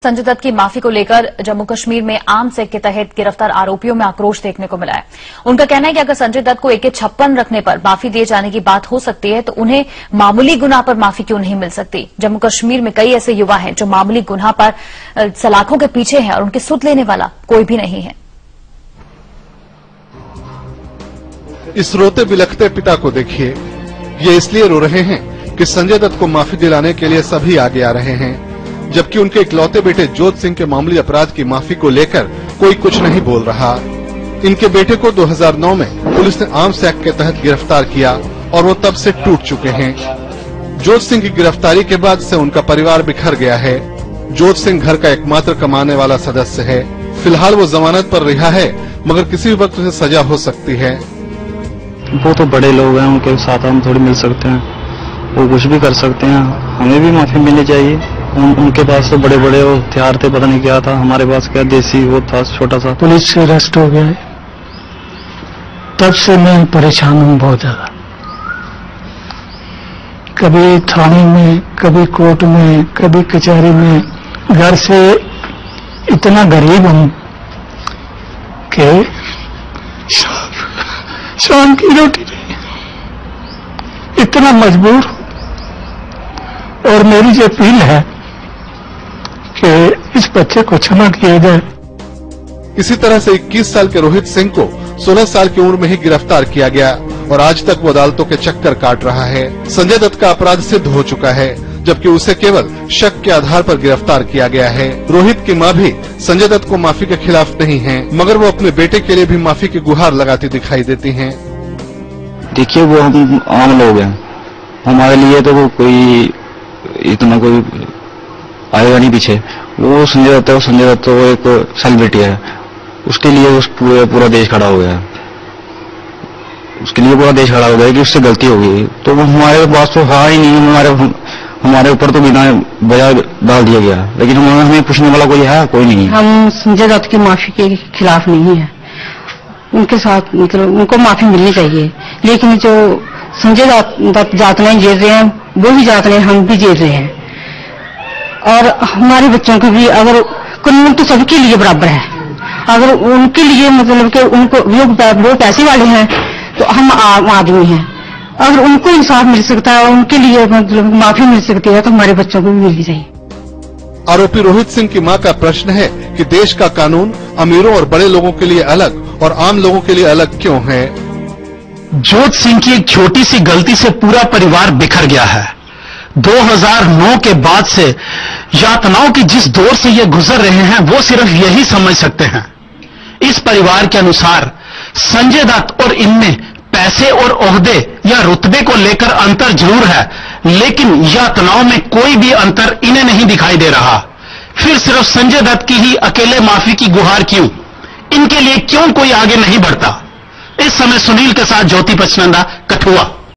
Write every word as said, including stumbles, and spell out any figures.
संजय दत्त की माफी को लेकर जम्मू कश्मीर में आर्म्स एक्ट के तहत गिरफ्तार आरोपियों में आक्रोश देखने को मिला है। उनका कहना है कि अगर संजय दत्त को एके छप्पन रखने पर माफी दिए जाने की बात हो सकती है तो उन्हें मामूली गुनाह पर माफी क्यों नहीं मिल सकती। जम्मू कश्मीर में कई ऐसे युवा हैं जो मामूली गुनाह पर सलाखों के पीछे हैं और उनकी सुध लेने वाला कोई भी नहीं है। इस रोते बिलखते पिता को देखिए, ये इसलिए रो रहे हैं कि संजय दत्त को माफी दिलाने के लिए सभी आगे आ रहे हैं, जबकि उनके इकलौते बेटे जोत सिंह के मामूली अपराध की माफी को लेकर कोई कुछ नहीं बोल रहा। इनके बेटे को दो हज़ार नौ में पुलिस ने आर्म्स एक्ट के तहत गिरफ्तार किया और वो तब से टूट चुके हैं। जोत सिंह की गिरफ्तारी के बाद से उनका परिवार बिखर गया है। जोत सिंह घर का एकमात्र कमाने वाला सदस्य है। फिलहाल वो जमानत पर रिहा है, मगर किसी भी वक्त उसे सजा हो सकती है। वो तो बड़े लोग हैं, उनके साथ हम थोड़ी मिल सकते हैं, वो कुछ भी कर सकते हैं। हमें भी माफी मिलनी चाहिए। उन, उनके पास तो बड़े बड़े हथियार थे, पता नहीं क्या था। हमारे पास क्या देसी वो था, छोटा सा। पुलिस से अरेस्ट हो गया है, तब से मैं परेशान हूँ बहुत ज्यादा। कभी थाने में, कभी कोर्ट में, कभी कचहरी में। घर से इतना गरीब हूँ कि शाम की रोटी नहीं, इतना मजबूर। और मेरी जो अपील है कि इस बच्चे को क्षमा किया जाए। इसी तरह से इक्कीस साल के रोहित सिंह को सोलह साल की उम्र में ही गिरफ्तार किया गया और आज तक वो अदालतों के चक्कर काट रहा है। संजय दत्त का अपराध सिद्ध हो चुका है, जबकि उसे केवल शक के आधार पर गिरफ्तार किया गया है। रोहित की मां भी संजय दत्त को माफी के खिलाफ नहीं है, मगर वो अपने बेटे के लिए भी माफी की गुहार लगाती दिखाई देती हैं। देखिए, वो हम आम लोग हैं, हमारे लिए तो वो कोई इतना कोई आएगा नहीं पीछे। वो संजय दत्त है, संजय दत्त तो एक सेलिब्रिटी है, उसके लिए उस पूरे पूरा देश खड़ा हो गया। उसके लिए पूरा देश खड़ा हो गया कि उससे गलती हो गई, तो वो हमारे पास तो हाँ ही नहीं। हमारे हमारे ऊपर तो बिना वजह डाल दिया गया, लेकिन हमें हमें पूछने वाला कोई है? कोई नहीं। हम संजय दत्त की माफी के खिलाफ नहीं है, उनके साथ मतलब उनको माफी मिलनी चाहिए। लेकिन जो संजय दत्त जातने जेल रहे हैं, वो भी जातने हम भी जेल रहे हैं। और हमारे बच्चों को भी, अगर कानून तो सबके लिए बराबर है, अगर उनके लिए मतलब कि उनको वो, वो पैसे वाले हैं तो हम आम आदमी हैं, अगर उनको इंसाफ मिल सकता है, उनके लिए मतलब माफी मिल सकती है, तो हमारे बच्चों को भी मिलनी चाहिए। आरोपी रोहित सिंह की मां का प्रश्न है कि देश का कानून अमीरों और बड़े लोगों के लिए अलग और आम लोगों के लिए अलग क्यों है। जोत सिंह की एक छोटी सी गलती से पूरा परिवार बिखर गया है। दो हज़ार नौ के बाद से यातनाओं की जिस दौर से ये गुजर रहे हैं, वो सिर्फ यही समझ सकते हैं। इस परिवार के अनुसार संजय दत्त और इनमें पैसे और ओहदे या रुतबे को लेकर अंतर जरूर है, लेकिन यातनाओं में कोई भी अंतर इन्हें नहीं दिखाई दे रहा। फिर सिर्फ संजय दत्त की ही अकेले माफी की गुहार क्यों? इनके लिए क्यों कोई आगे नहीं बढ़ता? इस समय सुनील के साथ ज्योति पचनंदा, कठुआ।